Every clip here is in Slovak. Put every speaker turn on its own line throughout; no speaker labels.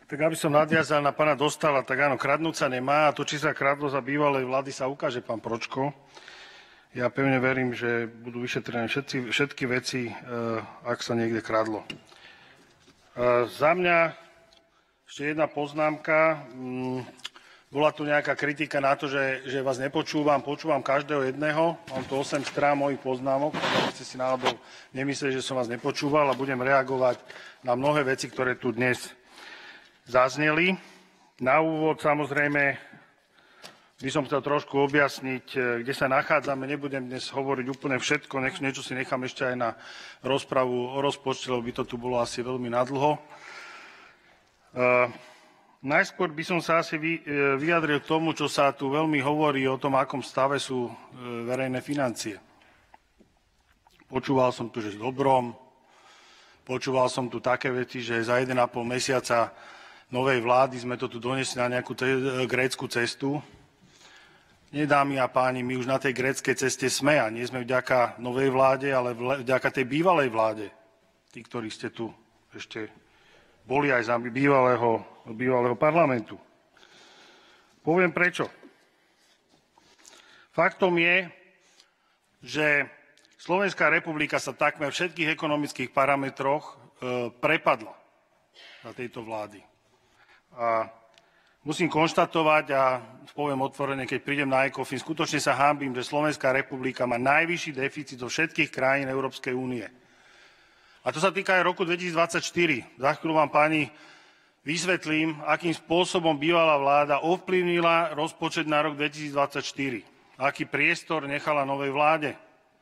Tak aby som nadviazal na pána Dostála, tak áno, kradnúť sa nemá a to, či sa kradlo za bývalej vlády, sa ukáže, pán Pročko. Ja pevne verím, že budú vyšetrené všetky veci, ak sa niekde kradlo. Za mňa ešte jedna poznámka. Bola tu nejaká kritika na to, že vás nepočúvam, počúvam každého jedného. Mám tu 8 strán mojich poznámok, aby ste si náhodou nemysleli, že som vás nepočúval a budem reagovať na mnohé veci, ktoré tu dnes zazneli. Na úvod samozrejme by som chcel trošku objasniť, kde sa nachádzame. Nebudem dnes hovoriť úplne všetko, niečo si nechám ešte aj na rozpravu o rozpočte, lebo by to tu bolo asi veľmi nadlho. Najskôr by som sa asi vyjadril k tomu, čo sa tu veľmi hovorí o tom, akom stave sú verejné financie. Počúval som tu, že v dobrom, počúval som tu také veci, že za 1,5 mesiaca novej vlády sme to tu donesli na nejakú grécku cestu. Nie, dámy a páni, my už na tej gréckej ceste sme a nie sme vďaka novej vláde, ale vďaka tej bývalej vláde. Tí, ktorí ste tu ešte boli aj za bývalého parlamentu. Poviem prečo. Faktom je, že Slovenská republika sa takmer v všetkých ekonomických parametroch prepadla na tejto vlády. A musím konštatovať a poviem otvorene, keď prídem na ECOFIN, skutočne sa hanbím, že Slovenská republika má najvyšší deficit zo všetkých krajín Európskej únie. A to sa týka aj roku 2024. Za chvíľu vám, páni, vysvetlím, akým spôsobom bývalá vláda ovplyvnila rozpočet na rok 2024. Aký priestor nechala novej vláde.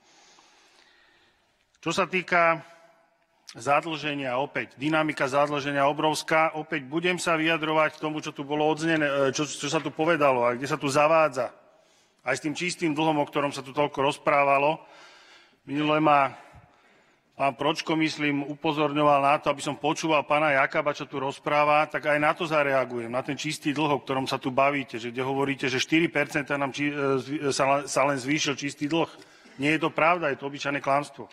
Čo sa týka zadlženia, opäť, dynamika zadlženia obrovská, opäť budem sa vyjadrovať k tomu, čo tu bolo odznené, čo sa tu povedalo a kde sa tu zavádza. Aj s tým čistým dlhom, o ktorom sa tu toľko rozprávalo. Minule ma pán Pročko, myslím, upozorňoval na to, aby som počúval pána Jakaba, čo tu rozpráva, tak aj na to zareagujem, na ten čistý dlh, o ktorom sa tu bavíte, že kde hovoríte, že 4% nám sa len zvýšil čistý dlh. Nie je to pravda, je to obyčajné klamstvo.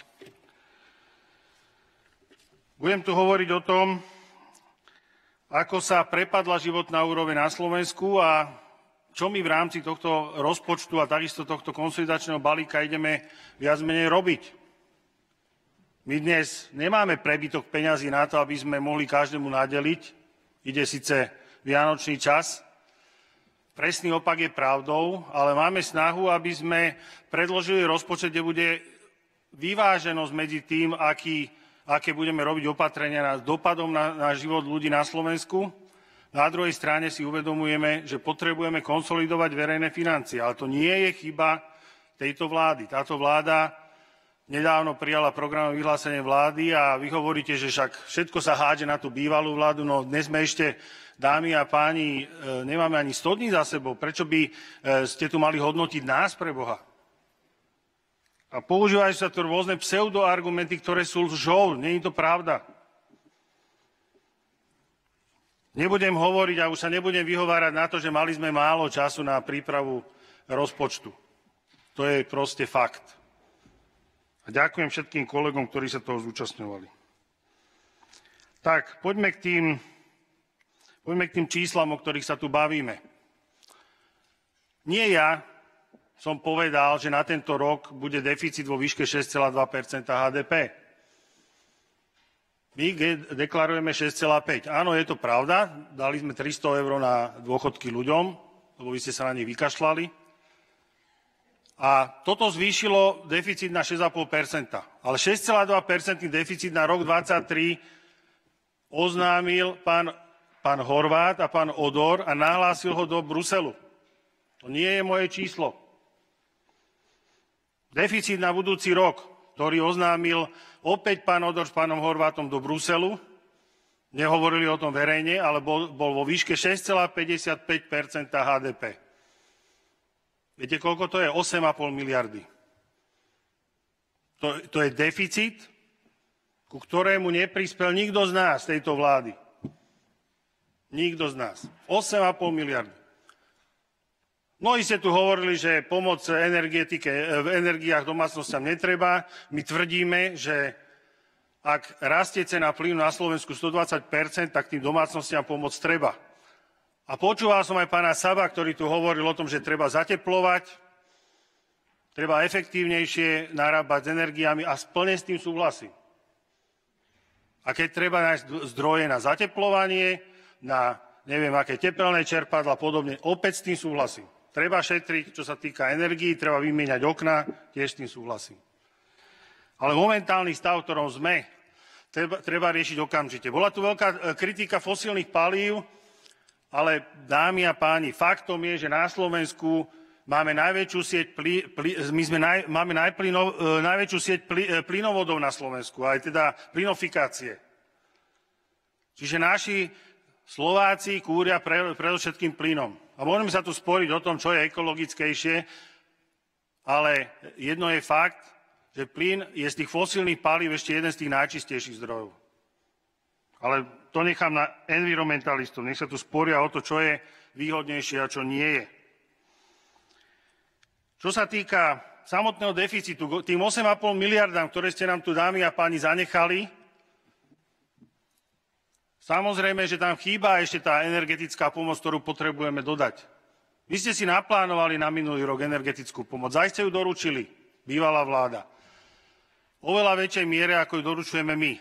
Budem tu hovoriť o tom, ako sa prepadla životná úroveň na Slovensku a čo my v rámci tohto rozpočtu a takisto tohto konsolidačného balíka ideme viac menej robiť. My dnes nemáme prebytok peňazí na to, aby sme mohli každému nadeliť. Ide síce vianočný čas. Presný opak je pravdou, ale máme snahu, aby sme predložili rozpočet, kde bude vyváženosť medzi tým, aké budeme robiť opatrenia dopadom na život ľudí na Slovensku. Na druhej strane si uvedomujeme, že potrebujeme konsolidovať verejné financie, ale to nie je chyba tejto vlády. Táto vláda nedávno prijala programové vyhlásenie vlády a vy hovoríte, že však všetko sa hádže na tú bývalú vládu, no dnes sme ešte, dámy a páni, nemáme ani 100 dní za sebou. Prečo by ste tu mali hodnotiť nás pre Boha? A používajú sa tu rôzne pseudoargumenty, ktoré sú lžou. Nie je to pravda. Nebudem hovoriť a už sa nebudem vyhovárať na to, že mali sme málo času na prípravu rozpočtu. To je proste fakt. A ďakujem všetkým kolegom, ktorí sa toho zúčastňovali. Tak, poďme k tým číslam, o ktorých sa tu bavíme. Nie ja som povedal, že na tento rok bude deficit vo výške 6,2 HDP. My deklarujeme 6,5. Áno, je to pravda, dali sme 300 eur na dôchodky ľuďom, lebo vy ste sa na nich vykašľali. A toto zvýšilo deficit na 6,5 Ale 6,2 deficit na rok 2023 oznámil pán Horváth a pán Odor a nahlásil ho do Bruselu. To nie je moje číslo. Deficit na budúci rok, ktorý oznámil opäť pán Odor s pánom Horváthom do Bruselu, nehovorili o tom verejne, ale bol vo výške 6,55 HDP. Viete, koľko to je? 8,5 miliardy. To je deficit, ku ktorému neprispel nikto z nás, tejto vlády. Nikto z nás. 8,5 miliardy. Mnohí ste tu hovorili, že pomoc v energiách domácnostiam netreba. My tvrdíme, že ak rastie cena plynu na Slovensku 120%, tak tým domácnostiam pomôcť treba. A počúval som aj pána Saba, ktorý tu hovoril o tom, že treba zateplovať, treba efektívnejšie narábať s energiami a plne s tým súhlasím. A keď treba nájsť zdroje na zateplovanie, na neviem aké tepelné čerpadlá a podobne, opäť s tým súhlasím. Treba šetriť, čo sa týka energií, treba vymieňať okná, tiež s tým súhlasím. Ale momentálny stav, v ktorom sme, treba riešiť okamžite. Bola tu veľká kritika fosílnych palív, ale dámy a páni, faktom je, že na Slovensku máme najväčšiu sieť najväčšiu sieť plynovodov na Slovensku, aj teda plynofikácie. Čiže naši Slováci kúria predovšetkým plynom. A môžeme sa tu sporiť o tom, čo je ekologickejšie, ale jedno je fakt, že plyn je z tých fosílnych palív ešte jeden z tých najčistejších zdrojov. Ale to nechám na environmentalistov. Nech sa tu sporia o to, čo je výhodnejšie a čo nie je. Čo sa týka samotného deficitu, tým 8,5 miliardám, ktoré ste nám tu, dámy a páni, zanechali, samozrejme, že tam chýba ešte tá energetická pomoc, ktorú potrebujeme dodať. Vy ste si naplánovali na minulý rok energetickú pomoc. Aj ste ju doručili, bývalá vláda. Oveľa väčšej miere, ako ju doručujeme my.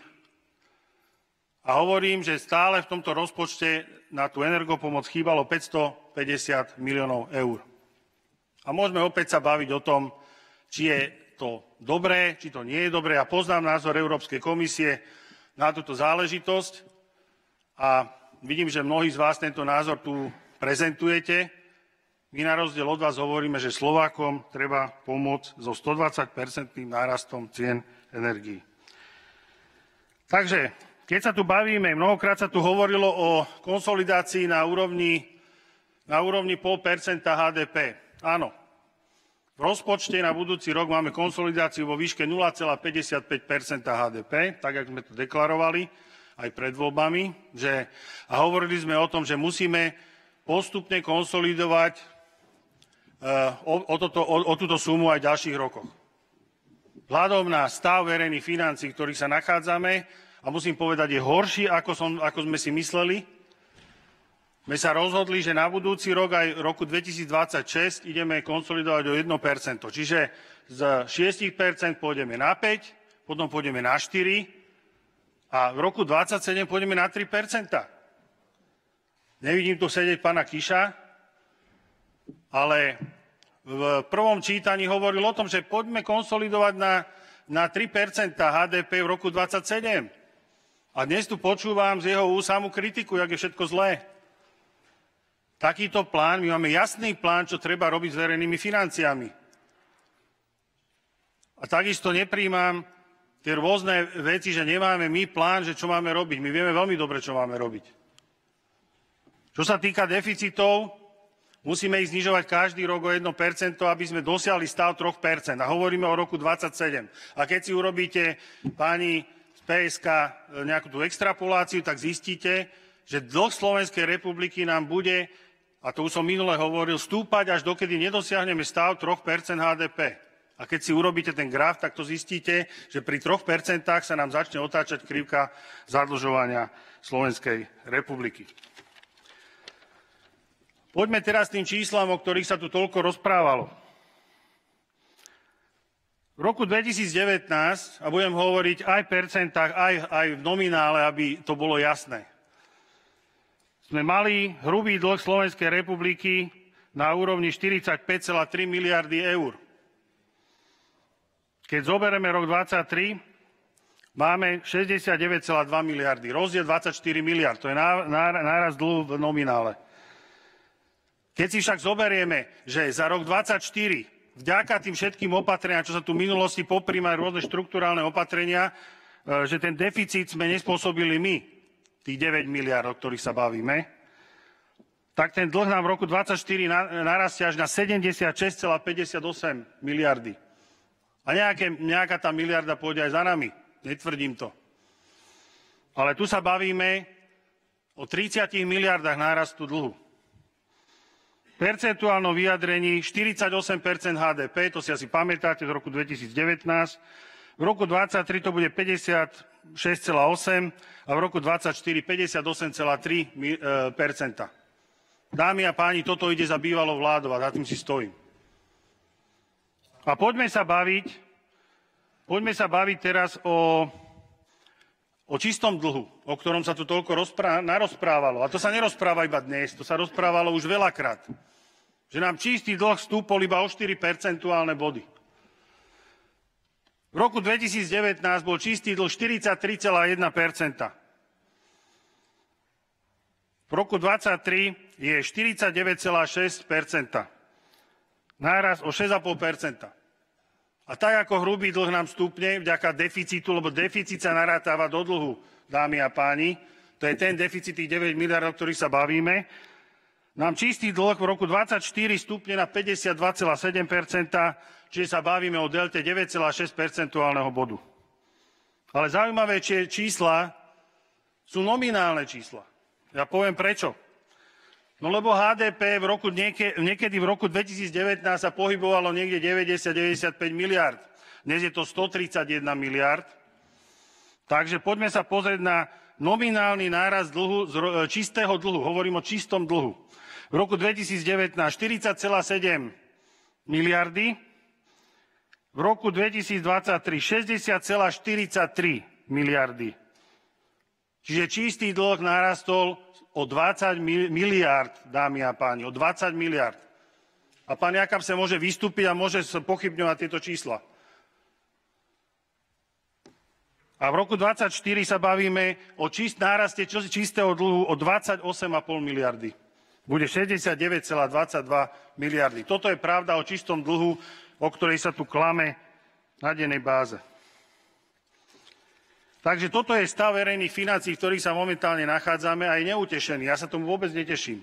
A hovorím, že stále v tomto rozpočte na tú energopomoc chýbalo 550 miliónov eur. A môžeme opäť sa baviť o tom, či je to dobré, či to nie je dobré. Ja poznám názor Európskej komisie na túto záležitosť a vidím, že mnohí z vás tento názor tu prezentujete. My na rozdiel od vás hovoríme, že Slovákom treba pomôcť so 120% nárastom cien energií. Takže, keď sa tu bavíme, mnohokrát sa tu hovorilo o konsolidácii na úrovni 0,5% HDP. Áno, v rozpočte na budúci rok máme konsolidáciu vo výške 0,55% HDP, tak ako sme to deklarovali aj pred voľbami, a hovorili sme o tom, že musíme postupne konsolidovať o túto sumu aj v ďalších rokoch. Vzhľadom na stav verejných financií, v ktorých sa nachádzame, a musím povedať, je horší, ako sme si mysleli, sme sa rozhodli, že na budúci rok aj roku 2026 ideme konsolidovať o 1%. Čiže z 6% pôjdeme na 5%, potom pôjdeme na 4%, a v roku 2027 pôjdeme na 3%. Nevidím tu sedieť pána Kiša, ale v prvom čítaní hovoril o tom, že poďme konsolidovať na 3% HDP v roku 2027. A dnes tu počúvam z jeho úst samú kritiku, jak je všetko zlé. Takýto plán, my máme jasný plán, čo treba robiť s verejnými financiami. A takisto nepríjmam tie rôzne veci, že nemáme my plán, že čo máme robiť. My vieme veľmi dobre, čo máme robiť. Čo sa týka deficitov, musíme ich znižovať každý rok o 1%, aby sme dosiahli stav 3%. A hovoríme o roku 2027. A keď si urobíte, páni z PSK, nejakú tú extrapoláciu, tak zistíte, že dlh Slovenskej republiky nám bude, a to už som minule hovoril, stúpať, až dokedy nedosiahneme stav 3% HDP. A keď si urobíte ten graf, tak to zistíte, že pri 3% sa nám začne otáčať krivka zadlžovania Slovenskej republiky. Poďme teraz k tým číslam, o ktorých sa tu toľko rozprávalo. V roku 2019, a budem hovoriť aj v percentách, aj v nominále, aby to bolo jasné, sme mali hrubý dlh Slovenskej republiky na úrovni 45,3 miliardy eur. Keď zoberieme rok 2023, máme 69,2 miliardy. Rozdiel 24 miliard. To je nárast dlhu v nominále. Keď si však zoberieme, že za rok 2024, vďaka tým všetkým opatreniam, čo sa tu v minulosti popríjmali rôzne štrukturálne opatrenia, že ten deficit sme nespôsobili my, tých 9 miliard, o ktorých sa bavíme, tak ten dlh nám v roku 2024 narastie až na 76,58 miliardy. A nejaká tá miliarda pôjde aj za nami. Netvrdím to. Ale tu sa bavíme o 30 miliardách nárastu dlhu. V percentuálnom vyjadrení 48% HDP, to si asi pamätáte z roku 2019. V roku 2023 to bude 50 6,8 a v roku 2024 58,3 Dámy a páni, toto ide za bývalou vládou a za tým si stojím. A poďme sa baviť teraz o čistom dlhu, o ktorom sa tu toľko narozprávalo. A to sa nerozpráva iba dnes, to sa rozprávalo už veľakrát. Že nám čistý dlh stúpol iba o 4 percentuálne body. V roku 2019 bol čistý dlh 43,1 V roku 2023 je 49,6 náraz o 6,5 A tak ako hrubý dlh nám stúpne vďaka deficitu, lebo deficit sa narátava do dlhu, dámy a páni, to je ten deficit tých 9 miliard, o ktorých sa bavíme, nám čistý dlh v roku 2024 stúpne na 52,7 čiže sa bavíme o delte 9,6 percentuálneho bodu. Ale zaujímavé čísla sú nominálne čísla. Ja poviem prečo. No lebo HDP niekedy v roku 2019 sa pohybovalo niekde 90-95 miliard. Dnes je to 131 miliard. Takže poďme sa pozrieť na nominálny nárast dlhu, čistého dlhu. Hovorím o čistom dlhu. V roku 2019 40,7 miliardy. V roku 2023 60,43 miliardy. Čiže čistý dlh narastol o 20 miliárd, dámy a páni, o 20 miliárd. A pán Jakab sa môže vystúpiť a môže pochybňovať tieto čísla. A v roku 2024 sa bavíme o náraste čistého dlhu o 28,5 miliardy. Bude 69,22 miliardy. Toto je pravda o čistom dlhu, o ktorej sa tu klame na dennej báze. Takže toto je stav verejných financií, v ktorých sa momentálne nachádzame a je neutešený. Ja sa tomu vôbec neteším.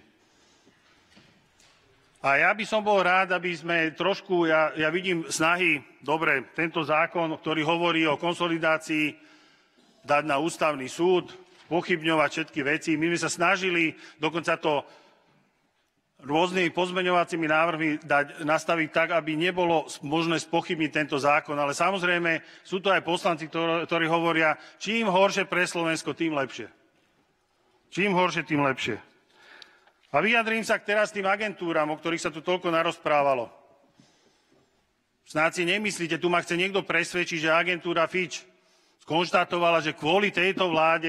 A ja by som bol rád, aby sme trošku, ja vidím snahy, dobre, tento zákon, ktorý hovorí o konsolidácii, dať na ústavný súd, pochybňovať všetky veci. My sme sa snažili dokonca to rôznymi pozmeňovacími návrhmi nastaviť tak, aby nebolo možné spochybniť tento zákon. Ale samozrejme sú to aj poslanci, ktorí hovoria, čím horšie pre Slovensko, tým lepšie. Čím horšie, tým lepšie. A vyjadrím sa teraz tým agentúram, o ktorých sa tu toľko narozprávalo. Snáď si nemyslíte, tu ma chce niekto presvedčiť, že agentúra Fitch skonštatovala, že kvôli tejto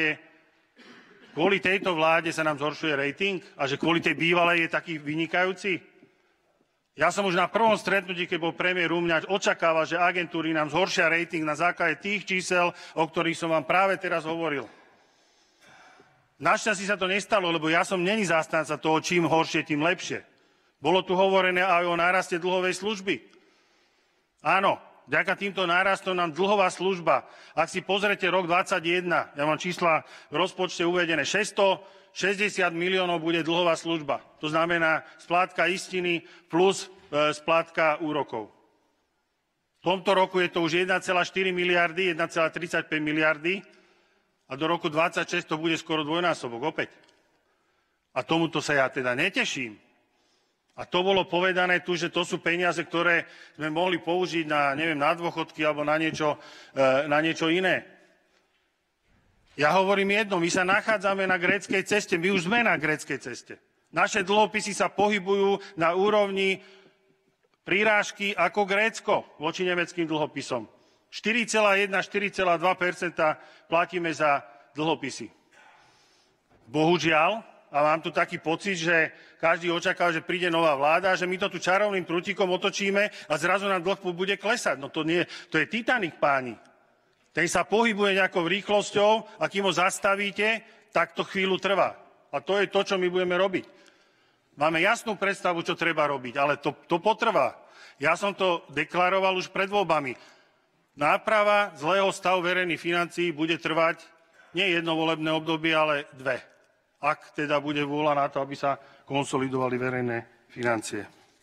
vláde sa nám zhoršuje rating a že kvôli tej bývalej je taký vynikajúci? Ja som už na prvom stretnutí, keď bol premiér Rumňač, očakával, že agentúry nám zhoršia rating na základe tých čísel, o ktorých som vám práve teraz hovoril. Našťastie sa to nestalo, lebo ja som není zástanca toho, čím horšie, tým lepšie. Bolo tu hovorené aj o náraste dlhovej služby. Áno, vďaka týmto nárastom nám dlhová služba, ak si pozrete rok 2021, ja mám čísla v rozpočte uvedené, 660 miliónov bude dlhová služba. To znamená splátka istiny plus splátka úrokov. V tomto roku je to už 1,4 miliardy, 1,35 miliardy a do roku 2026 to bude skoro dvojnásobok opäť. A tomuto sa ja teda neteším. A to bolo povedané tu, že to sú peniaze, ktoré sme mohli použiť na dôchodky alebo na niečo iné. Ja hovorím jedno, my sa nachádzame na gréckej ceste, my už sme na gréckej ceste. Naše dlhopisy sa pohybujú na úrovni prirážky ako Grécko voči nemeckým dlhopisom. 4,1-4,2 % platíme za dlhopisy. Bohužiaľ, a mám tu taký pocit, že každý očakáva, že príde nová vláda, že my to tu čarovným prútikom otočíme a zrazu nám dlh bude klesať. No to nie, to je Titanic, páni. Ten sa pohybuje nejakou rýchlosťou a kým ho zastavíte, tak to chvíľu trvá. A to je to, čo my budeme robiť. Máme jasnú predstavu, čo treba robiť, ale to potrvá. Ja som to deklaroval už pred voľbami. Náprava zlého stavu verejných financií bude trvať nie jedno volebné obdobie, ale dve. Ak teda bude vôľa na to, aby sa konsolidovali verejné financie.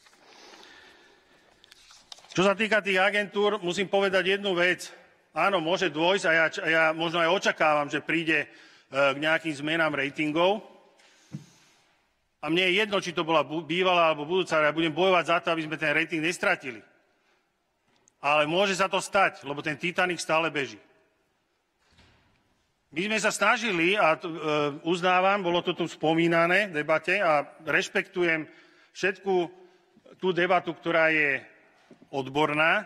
Čo sa týka tých agentúr, musím povedať jednu vec. Áno, môže dôjsť a ja možno aj očakávam, že príde k nejakým zmenám ratingov. A mne je jedno, či to bola bývalá alebo budúca, ja budem bojovať za to, aby sme ten rating nestratili. Ale môže sa to stať, lebo ten Titanic stále beží. My sme sa snažili, a uznávam, bolo to tu spomínané v debate a rešpektujem všetku tú debatu, ktorá je odborná,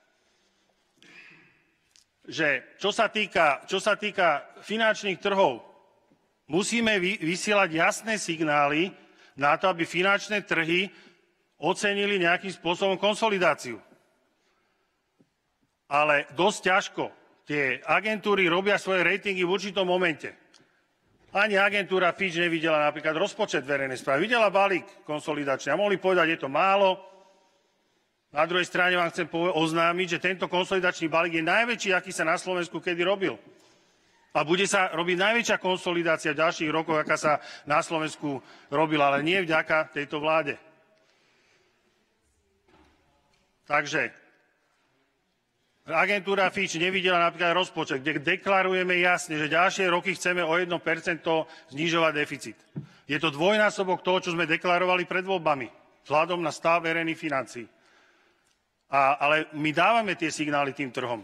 že čo sa týka finančných trhov, musíme vysielať jasné signály na to, aby finančné trhy ocenili nejakým spôsobom konsolidáciu. Ale dosť ťažko. Tie agentúry robia svoje ratingy v určitom momente. Ani agentúra Fitch nevidela napríklad rozpočet verejnej správy. Videla balík konsolidačný a mohli povedať, je to málo. Na druhej strane vám chcem oznámiť, že tento konsolidačný balík je najväčší, aký sa na Slovensku kedy robil. A bude sa robiť najväčšia konsolidácia v ďalších rokoch, aká sa na Slovensku robila, ale nie vďaka tejto vláde. Takže agentúra Fitch nevidela napríklad rozpočet, kde deklarujeme jasne, že ďalšie roky chceme o 1% znižovať deficit. Je to dvojnásobok toho, čo sme deklarovali pred voľbami, vzhľadom na stav verejných financií. Ale my dávame tie signály tým trhom.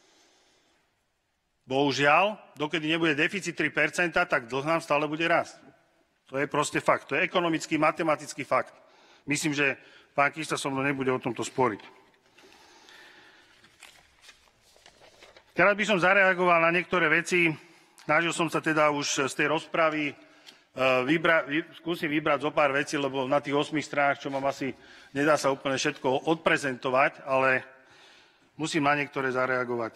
Bohužiaľ, dokedy nebude deficit 3%, tak dlh nám stále bude rásť. To je proste fakt. To je ekonomický, matematický fakt. Myslím, že pán Kista so mnou nebude o tomto sporiť. Teraz by som zareagoval na niektoré veci. Snažil som sa teda už z tej rozpravy skúsim vybrať zo pár vecí, lebo na tých 8 stranách, čo mám, asi nedá sa úplne všetko odprezentovať, ale musím na niektoré zareagovať.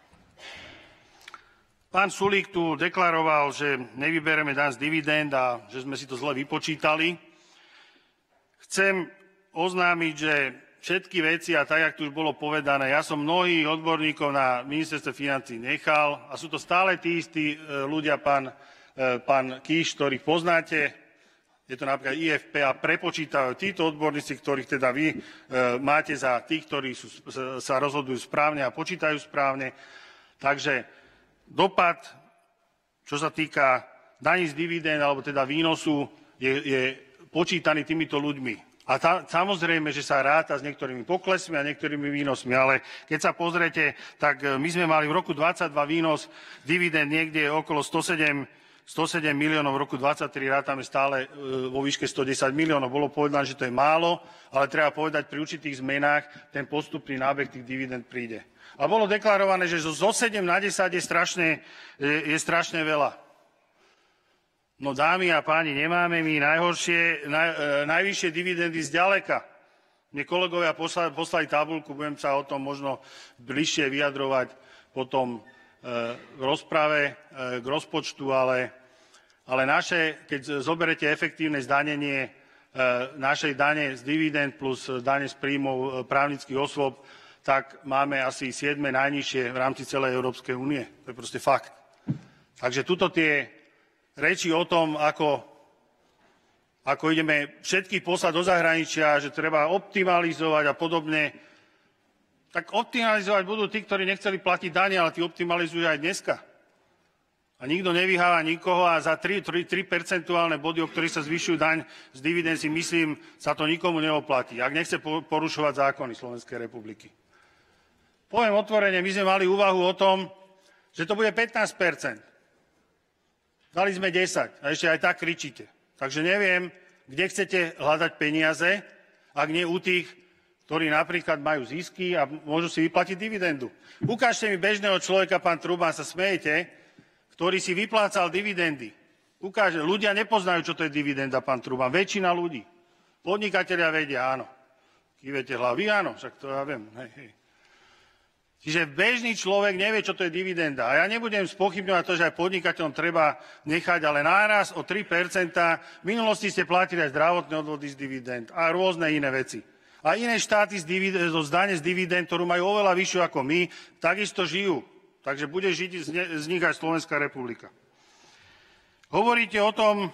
Pán Sulík tu deklaroval, že nevybereme daň z dividend a že sme si to zle vypočítali. Chcem oznámiť, že všetky veci, a tak, jak tu už bolo povedané, ja som mnohých odborníkov na ministerstve financií nechal a sú to stále tí istí ľudia, pán Kíš, ktorých poznáte, je to napríklad IFP a prepočítajú títo odborníci, ktorých teda vy máte za tých, ktorí sa rozhodujú správne a počítajú správne. Takže dopad, čo sa týka daní z dividend, alebo teda výnosu, je počítaný týmito ľuďmi. A samozrejme, že sa ráta s niektorými poklesmi a niektorými výnosmi, ale keď sa pozriete, tak my sme mali v roku 2022 výnos dividend niekde okolo 107 miliónov, v roku 2023 rátame stále vo výške 110 miliónov. Bolo povedané, že to je málo, ale treba povedať, pri určitých zmenách ten postupný nábeh tých dividend príde. A bolo deklarované, že zo 7 na 10 je strašne veľa. No dámy a páni, nemáme my najvyššie dividendy zďaleka. Mne kolegovia poslali tabuľku, budem sa o tom možno bližšie vyjadrovať potom v rozprave k rozpočtu, ale keď zoberete efektívne zdanenie našej dane z dividend plus dane z príjmov právnických osôb, tak máme asi 7. najnižšie v rámci celej Európskej únie. To je proste fakt. Takže tuto tie reči o tom, ako ideme všetkých poslať do zahraničia, že treba optimalizovať a podobne, tak optimalizovať budú tí, ktorí nechceli platiť dane, ale tí optimalizujú aj dneska. A nikto nevyháva nikoho a za 3 percentuálne body, o ktorých sa zvyšujú daň z dividend, si myslím, sa to nikomu neoplatí, ak nechce porušovať zákony Slovenskej republiky. Poviem otvorene, my sme mali úvahu o tom, že to bude 15%. Dali sme 10 a ešte aj tak kričíte. Takže neviem, kde chcete hľadať peniaze, ak nie u tých, ktorí napríklad majú zisky a môžu si vyplatiť dividendu. Ukážte mi bežného človeka, pán Truban, sa smejete, ktorý si vyplácal dividendy. Ľudia nepoznajú, čo to je dividenda, pán Truban. Väčšina ľudí. Podnikatelia vedia, áno. Kývete hlavy, áno, však to ja viem. Hej. Čiže bežný človek nevie, čo to je dividenda. A ja nebudem spochybňovať to, že aj podnikateľom treba nechať, ale náraz o 3%. V minulosti ste platili aj zdravotné odvody z dividend a rôzne iné veci. A iné štáty z dane z dividend, ktorú majú oveľa vyššiu ako my, takisto žijú. Takže bude žiť z nich aj Slovenská republika. Hovoríte o tom,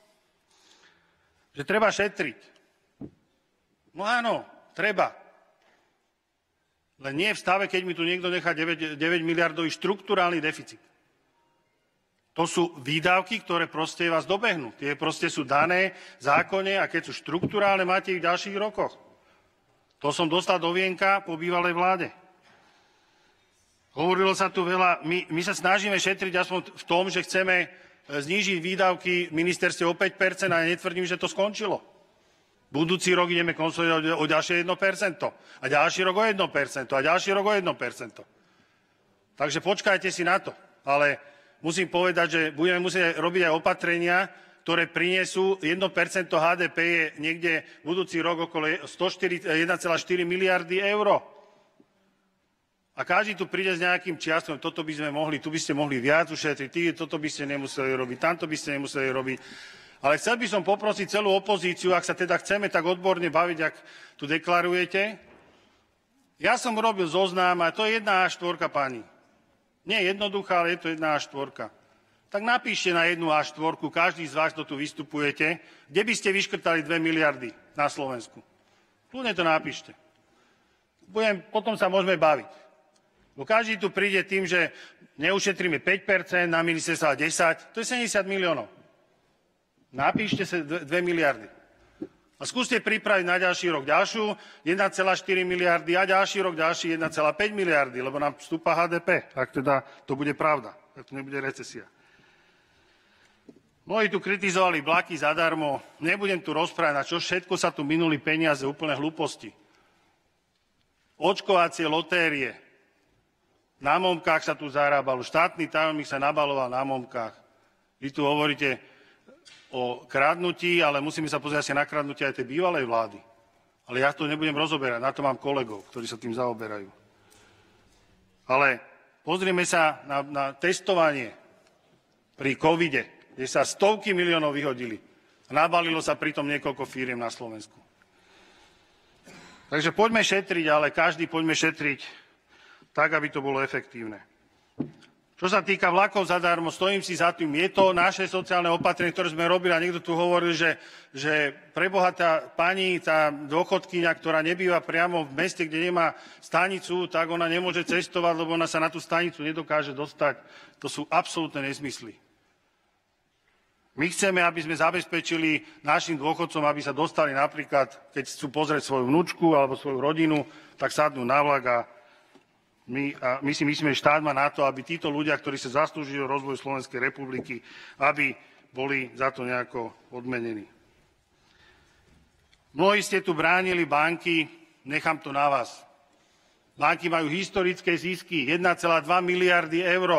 že treba šetriť. No áno, treba. Len nie v stave, keď mi tu niekto nechá 9 miliardový štrukturálny deficit. To sú výdavky, ktoré proste vás dobehnú. Tie proste sú dané v zákone a keď sú štrukturálne, máte ich v ďalších rokoch. To som dostal do vienka po bývalej vláde. Hovorilo sa tu veľa, my sa snažíme šetriť aspoň v tom, že chceme znížiť výdavky ministerstve o 5% a ja netvrdím, že to skončilo. Budúci rok ideme konsolidovať o ďalšie 1%, a ďalší rok o 1%, a ďalší rok o 1%. Takže počkajte si na to. Ale musím povedať, že budeme musieť robiť aj opatrenia, ktoré prinesú 1% HDP je niekde budúci rok okolo 1,4 miliardy eur. A každý tu príde s nejakým čiastkom, toto by sme mohli, tu by ste mohli viac ušetriť, toto by ste nemuseli robiť, tamto by ste nemuseli robiť. Ale chcel by som poprosiť celú opozíciu, ak sa teda chceme tak odborne baviť, ak tu deklarujete. Ja som robil zoznam a to je 1A4, pani. Nie jednoduchá, ale je to 1A4. Tak napíšte na 1A4, každý z vás, kto tu vystupujete, kde by ste vyškrtali 2 miliardy na Slovensku. Kľudne to napíšte. Potom sa môžeme baviť. Bo každý tu príde tým, že neušetríme 5%, na ministerstva 10%, to je 70 miliónov. Napíšte sa 2 miliardy. A skúste pripraviť na ďalší rok ďalšiu 1,4 miliardy a ďalší rok ďalší 1,5 miliardy, lebo nám vstúpa HDP, ak teda to bude pravda, ak to nebude recesia. Mnohí tu kritizovali vlaky zadarmo, nebudem tu rozprávať, na čo všetko sa tu minuli peniaze, úplne hlúposti. Očkovacie lotérie. Na momkách sa tu zarábalo. Štátny tajomník sa nabaloval na momkách. Vy tu hovoríte o kradnutí, ale musíme sa pozrieť asi na kradnutie aj tej bývalej vlády. Ale ja to nebudem rozoberať, na to mám kolegov, ktorí sa tým zaoberajú. Ale pozrieme sa na testovanie pri covide, kde sa stovky miliónov vyhodili. A nabalilo sa pritom niekoľko firiem na Slovensku. Takže poďme šetriť, ale každý poďme šetriť tak, aby to bolo efektívne. Čo sa týka vlakov zadarmo, stojím si za tým. Je to naše sociálne opatrenie, ktoré sme robili a niekto tu hovoril, že preboha tá pani, tá dôchodkyňa, ktorá nebýva priamo v meste, kde nemá stanicu, tak ona nemôže cestovať, lebo ona sa na tú stanicu nedokáže dostať. To sú absolútne nezmysly. My chceme, aby sme zabezpečili našim dôchodcom, aby sa dostali napríklad, keď chcú pozrieť svoju vnučku alebo svoju rodinu, tak sadnú na vlak a my si myslíme, že štát má na to, aby títo ľudia, ktorí sa zaslúžili o rozvoj Slovenskej republiky, aby boli za to nejako odmenení. Mnohí ste tu bránili banky, nechám to na vás. Banky majú historické zisky 1,2 miliardy eur.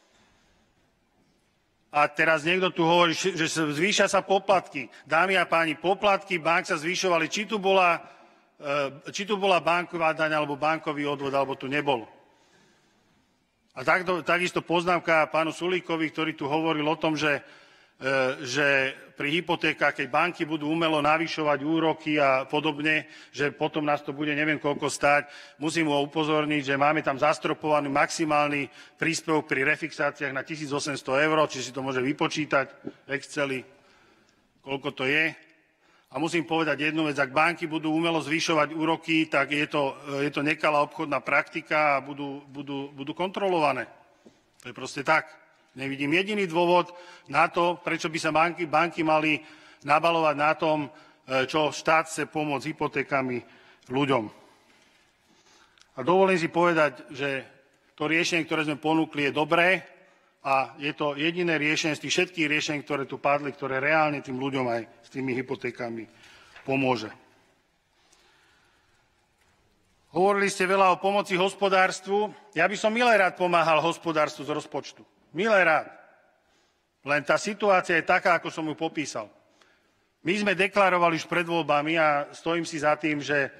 A teraz niekto tu hovorí, že zvýšia sa poplatky. Dámy a páni, poplatky bank sa zvyšovali, či tu bola banková daň, alebo bankový odvod, alebo tu nebol. A takisto poznámka pánu Sulíkovi, ktorý tu hovoril o tom, že pri hypotékach, keď banky budú umelo navyšovať úroky a podobne, že potom nás to bude neviem koľko stáť. Musím ho upozorniť, že máme tam zastropovaný maximálny príspevok pri refixáciách na 1800 eur, či si to môže vypočítať v Exceli, koľko to je. A musím povedať jednu vec, ak banky budú umelo zvyšovať úroky, tak je to nekalá obchodná praktika a budú kontrolované. To je proste tak. Nevidím jediný dôvod na to, prečo by sa banky mali nabalovať na tom, čo štát chce pomôcť hypotékami ľuďom. A dovolím si povedať, že to riešenie, ktoré sme ponúkli, je dobré a je to jediné riešenie z tých všetkých riešení, ktoré tu padli, ktoré reálne tým ľuďom aj s tými hypotékami pomôže. Hovorili ste veľa o pomoci hospodárstvu. Ja by som milé rád pomáhal hospodárstvu z rozpočtu. Milé rád. Len tá situácia je taká, ako som ju popísal. My sme deklarovali už pred voľbami a stojím si za tým, že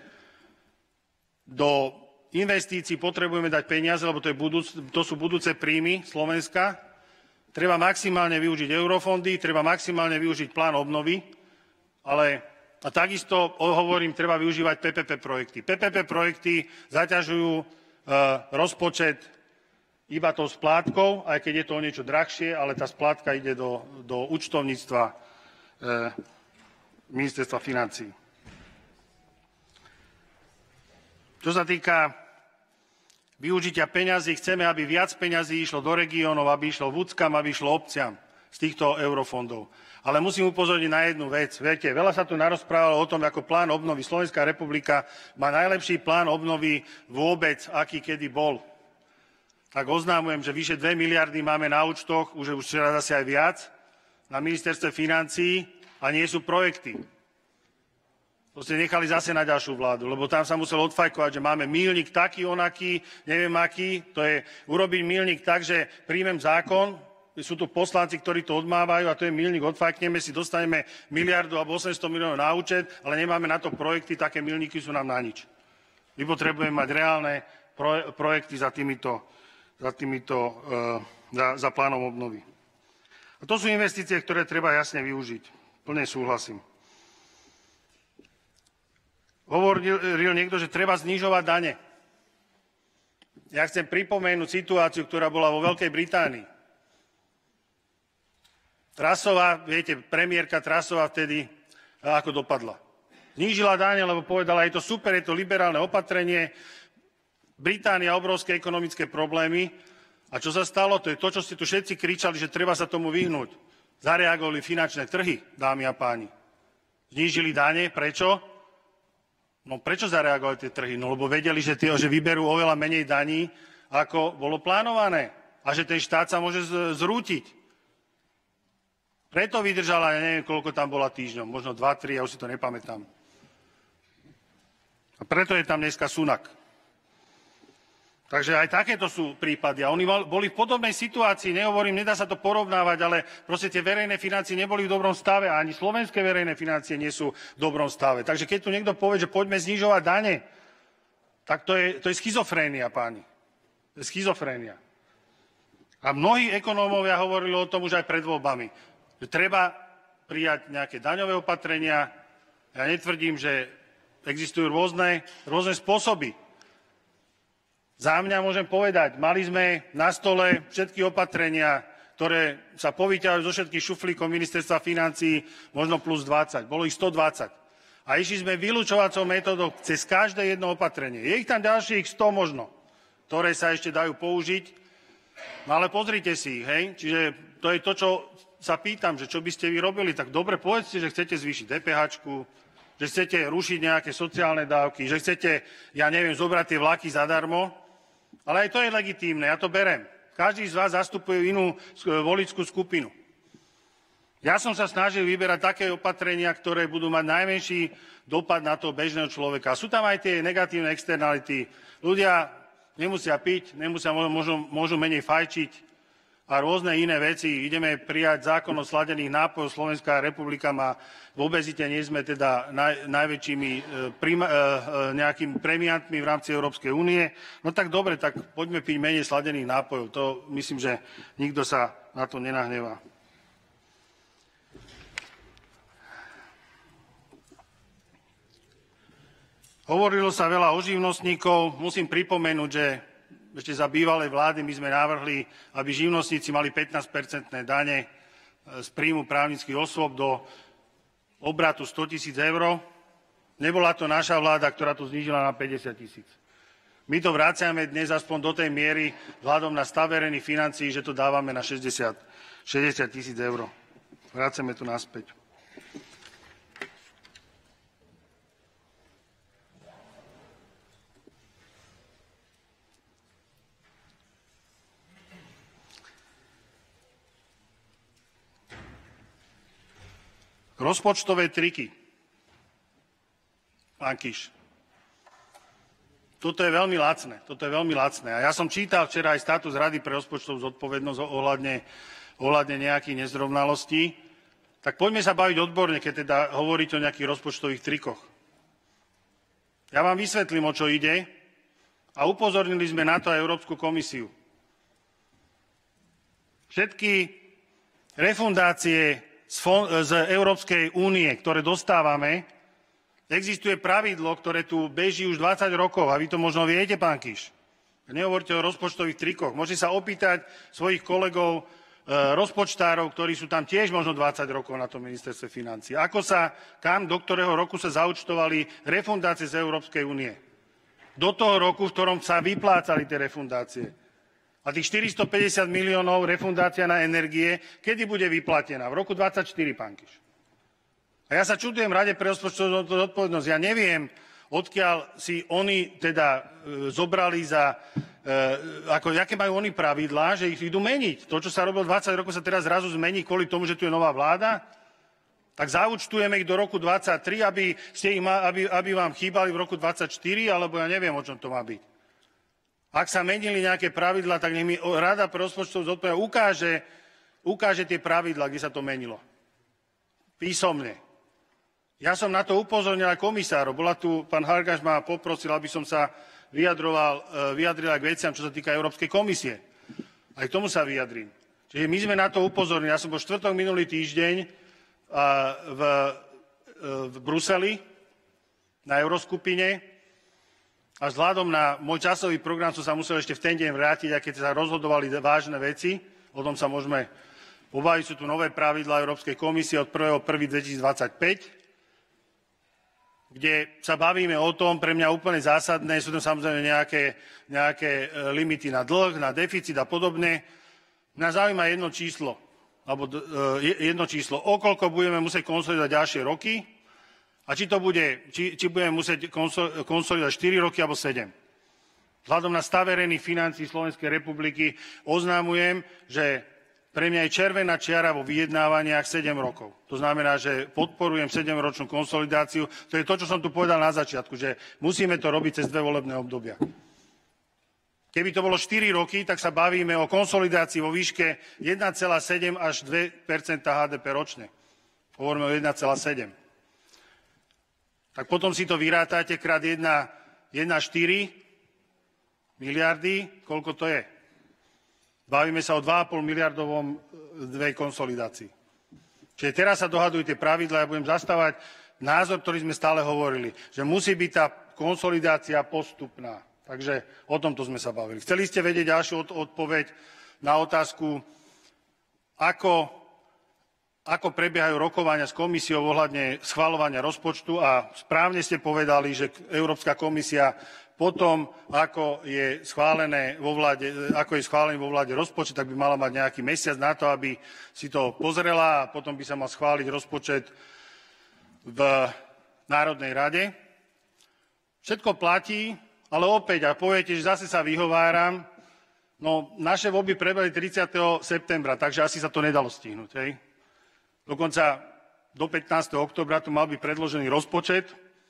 do investícií potrebujeme dať peniaze, lebo to sú budúce príjmy Slovenska. Treba maximálne využiť eurofondy, treba maximálne využiť plán obnovy, a takisto hovorím, treba využívať PPP projekty. PPP projekty zaťažujú rozpočet iba tou splátkou, aj keď je to o niečo drahšie, ale tá splátka ide do účtovníctva ministerstva financií. Čo sa týka využitia peňazí, chceme, aby viac peňazí išlo do regiónov, aby išlo vúckam, aby išlo obciam z týchto eurofondov. Ale musím upozorniť na jednu vec. Viete, veľa sa tu narozprávalo o tom, ako plán obnovy. Slovenská republika má najlepší plán obnovy vôbec, aký kedy bol. tak oznámujem, že vyše 2 miliardy máme na účtoch, už včera zase aj viac, na ministerstve financií a nie sú projekty. To ste nechali zase na ďalšiu vládu, lebo tam sa musel odfajkovať, že máme míľnik taký, onaký, neviem aký. To je urobiť míľnik tak, že príjmem zákon, sú tu poslanci, ktorí to odmávajú a to je míľnik, odfajkneme si, dostaneme miliardu alebo 800 miliónov na účet, ale nemáme na to projekty, také míľniky sú nám na nič. My potrebujeme mať reálne projekty za plánom obnovy. A to sú investície, ktoré treba jasne využiť. Plne súhlasím. Hovoril niekto, že treba znižovať dane. Ja chcem pripomenúť situáciu, ktorá bola vo Veľkej Británii. Trasová, viete, premiérka Trasová vtedy, ako dopadla. Znížila dane, lebo povedala, je to super, je to liberálne opatrenie, Británia obrovské ekonomické problémy. A čo sa stalo? To je to, čo ste tu všetci kričali, že treba sa tomu vyhnúť. Zareagovali finančné trhy, dámy a páni. Znížili dane, prečo? No prečo zareagovali tie trhy? No lebo vedeli, že vyberú oveľa menej daní, ako bolo plánované. A že ten štát sa môže zrútiť. Preto vydržala, ja neviem, koľko tam bola týždňov, možno 2-3, ja už si to nepamätám. A preto je tam dneska Sunak. Takže aj takéto sú prípady. A oni boli v podobnej situácii, nehovorím, nedá sa to porovnávať, ale proste tie verejné financie neboli v dobrom stave a ani slovenské verejné financie nie sú v dobrom stave. Takže keď tu niekto povie, že poďme znižovať dane, tak to je schizofrénia, páni. To je schizofrénia. A mnohí ekonómovia hovorili o tom už aj pred voľbami, že treba prijať nejaké daňové opatrenia. Ja netvrdím, že existujú rôzne spôsoby. Za mňa môžem povedať, mali sme na stole všetky opatrenia, ktoré sa povyťahujú zo všetkých šuflíkov ministerstva financií, možno plus 20. Bolo ich 120. A išli sme vylúčovacou metódou cez každé jedno opatrenie. Je ich tam ďalších 100 možno, ktoré sa ešte dajú použiť. No ale pozrite si ich, hej. Čiže to je to, čo sa pýtam, že čo by ste vy robili. Tak dobre, povedzte, že chcete zvýšiť DPH-čku, že chcete rušiť nejaké sociálne dávky, že chcete, ja neviem, zobrať tie vlaky zadarmo. Ale aj to je legitímne, ja to berem. Každý z vás zastupuje inú voličskú skupinu. Ja som sa snažil vyberať také opatrenia, ktoré budú mať najmenší dopad na toho bežného človeka. Sú tam aj tie negatívne externality. Ľudia nemusia piť, môžu menej fajčiť a rôzne iné veci. Ideme prijať zákon o sladených nápojoch. Slovenská republika má v obezite, nie sme teda najväčšími nejakými premiantmi v rámci Európskej únie. No tak dobre, tak poďme piť menej sladených nápojov. To myslím, že nikto sa na to nenahnevá. Hovorilo sa veľa o živnostníkov. Musím pripomenúť, že ešte za bývalej vlády my sme navrhli, aby živnostníci mali 15% dane z príjmu právnických osôb do obratu 100 000 eur. Nebola to naša vláda, ktorá to znížila na 50 000. My to vraciame dnes aspoň do tej miery vzhľadom na stav verejných financií, že to dávame na 60 000 eur. Vraciame to naspäť. Rozpočtové triky. Pán Kiš. Toto je veľmi lacné. A ja som čítal včera aj status Rady pre rozpočtovú zodpovednosť ohľadne nejakých nezrovnalostí. Tak poďme sa baviť odborne, keď teda hovoríte o nejakých rozpočtových trikoch. Ja vám vysvetlím, o čo ide a upozornili sme na to aj Európsku komisiu. Všetky refundácie z Európskej únie, ktoré dostávame, existuje pravidlo, ktoré tu beží už 20 rokov a vy to možno viete, pán Kiš. Nehovorte o rozpočtových trikoch. Môžete sa opýtať svojich kolegov, rozpočtárov, ktorí sú tam tiež možno 20 rokov na tom ministerstve financií. Do ktorého roku sa zaúčtovali refundácie z Európskej únie. Do toho roku, v ktorom sa vyplácali tie refundácie. A tých 450 miliónov refundácia na energie, kedy bude vyplatená? V roku 2024, pán Kiš. A ja sa čudujem Rade pre rozpočtovú zodpovednosť. Ja neviem, odkiaľ si oni teda zobrali aké majú oni pravidlá, že ich idú meniť. To, čo sa robilo 20 rokov, sa teraz zrazu zmení kvôli tomu, že tu je nová vláda. Tak zaúčtujeme ich do roku 2023, aby vám chýbali v roku 2024, alebo ja neviem, o čom to má byť. Ak sa menili nejaké pravidlá, tak nech mi Rada pre rozpočtovú zodpovednosť ukáže tie pravidlá, kde sa to menilo. Písomne. Ja som na to upozornil aj komisárov. Pán Hargáš ma poprosil, aby som sa vyjadril aj k veciam, čo sa týka Európskej komisie. Aj k tomu sa vyjadrím. Čiže my sme na to upozornili. Ja som bol štvrtok minulý týždeň v Bruseli na Euroskupine a vzhľadom na môj časový program som sa musel ešte v ten deň vrátiť, aj keď sa rozhodovali vážne veci. O tom sa môžeme pobaviť. Sú tu nové pravidlá Európskej komisie od 1.1.2025, kde sa bavíme o tom, pre mňa úplne zásadné, sú tam samozrejme nejaké limity na dlh, na deficit a podobne. Mňa zaujíma jedno číslo, o koľko budeme musieť konsolidovať ďalšie roky a či budeme musieť konsolidovať 4 roky alebo 7. Vzhľadom na stav verejných financií Slovenskej republiky oznámujem, že pre mňa je červená čiara vo vyjednávaniach 7 rokov. To znamená, že podporujem 7-ročnú konsolidáciu. To je to, čo som tu povedal na začiatku, že musíme to robiť cez 2 volebné obdobia. Keby to bolo 4 roky, tak sa bavíme o konsolidácii vo výške 1,7 až 2 HDP ročne. Hovoríme o 1,7. Tak potom si to vyrátate krát 1,4 miliardy, koľko to je? Bavíme sa o 2,5 miliardovom konsolidácii. Čiže teraz sa dohadujú tie pravidlá, ja budem zastávať názor, ktorý sme stále hovorili, že musí byť tá konsolidácia postupná. Takže o tomto sme sa bavili. Chceli ste vedieť ďalšiu odpoveď na otázku, ako prebiehajú rokovania s komisiou ohľadne schvaľovania rozpočtu a správne ste povedali, že Európska komisia potom, ako je schválený vo vláde rozpočet, tak by mala mať nejaký mesiac na to, aby si to pozrela a potom by sa mal schváliť rozpočet v Národnej rade. Všetko platí, ale opäť, a poviete, že zase sa vyhováram, no naše voľby prebehli 30. septembra, takže asi sa to nedalo stihnúť. Hej. Dokonca do 15. októbra tu mal byť predložený rozpočet,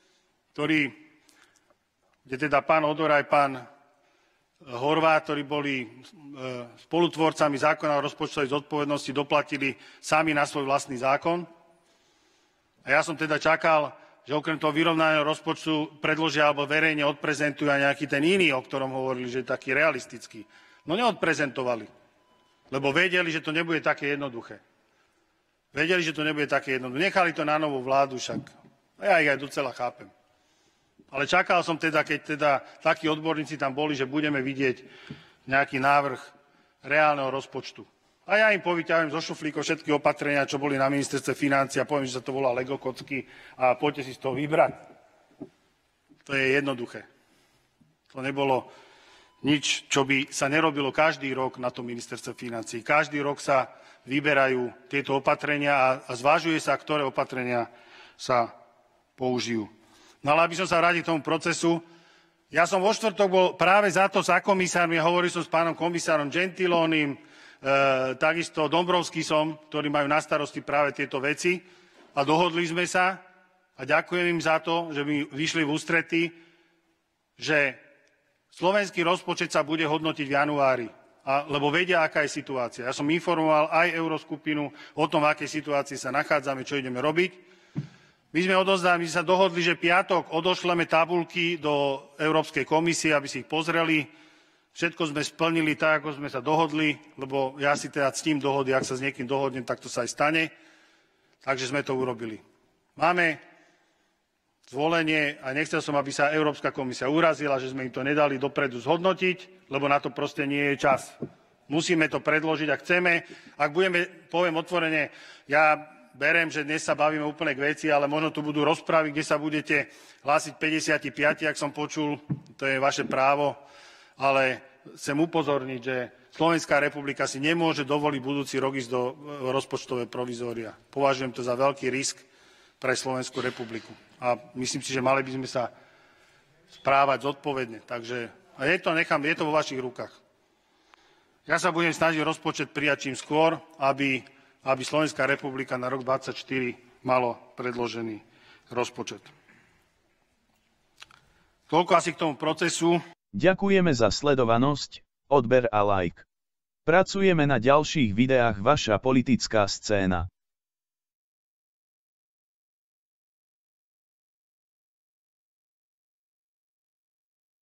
kde teda pán Odor aj pán Horváth, ktorí boli spolutvorcami zákona o rozpočtovej zodpovednosti, doplatili sami na svoj vlastný zákon. A ja som teda čakal, že okrem toho vyrovnaného rozpočtu predložia alebo verejne odprezentujú aj nejaký ten iný, o ktorom hovorili, že je taký realistický. No neodprezentovali, lebo vedeli, že to nebude také jednoduché. Nechali to na novú vládu však. A ja ich aj docela chápem. Ale čakal som teda, keď teda takí odborníci tam boli, že budeme vidieť nejaký návrh reálneho rozpočtu. A ja im povyťahujem zo šuflíkov všetky opatrenia, čo boli na ministerstve financií a poviem, že sa to volá Lego kocky a poďte si z toho vybrať. To je jednoduché. To nebolo nič, čo by sa nerobilo každý rok na tom ministerstve financií. Každý rok sa vyberajú tieto opatrenia a zvažuje sa, ktoré opatrenia sa použijú. No ale aby som sa vrátil k tomu procesu, ja som vo štvrtok bol práve za to za komisármi, hovoril som s pánom komisárom Gentilonim, takisto Dombrovskisom, ktorí majú na starosti práve tieto veci a dohodli sme sa a ďakujem im za to, že mi vyšli v ústrety, že slovenský rozpočet sa bude hodnotiť v januári, lebo vedia, aká je situácia. Ja som informoval aj Euroskupinu o tom, v akej situácii sa nachádzame, čo ideme robiť. My sme sa dohodli, že piatok odošleme tabuľky do Európskej komisie, aby si ich pozreli. Všetko sme splnili tak, ako sme sa dohodli, lebo ja si teda ctím dohody, ak sa s niekým dohodnem, tak to sa aj stane. Takže sme to urobili. Máme zvolenie a nechcel som, aby sa Európska komisia urazila, že sme im to nedali dopredu zhodnotiť, lebo na to proste nie je čas. Musíme to predložiť a chceme. Ak poviem otvorene, ja berem, že dnes sa bavíme úplne k veci, ale možno tu budú rozpravy, kde sa budete hlásiť 55, ak som počul, to je vaše právo, ale chcem upozorniť, že Slovenská republika si nemôže dovoliť budúci rok ísť do rozpočtového provizória. Považujem to za veľký risk pre Slovenskú republiku. A myslím si, že mali by sme sa správať zodpovedne. Takže je to vo vašich rukách. Ja sa budem snažiť rozpočet prijať čím skôr, aby Slovenská republika na rok 2024 malo predložený rozpočet. Toľko asi k tomu procesu.
Ďakujeme za sledovanosť, odber a like. Pracujeme na ďalších videách Vaša politická scéna.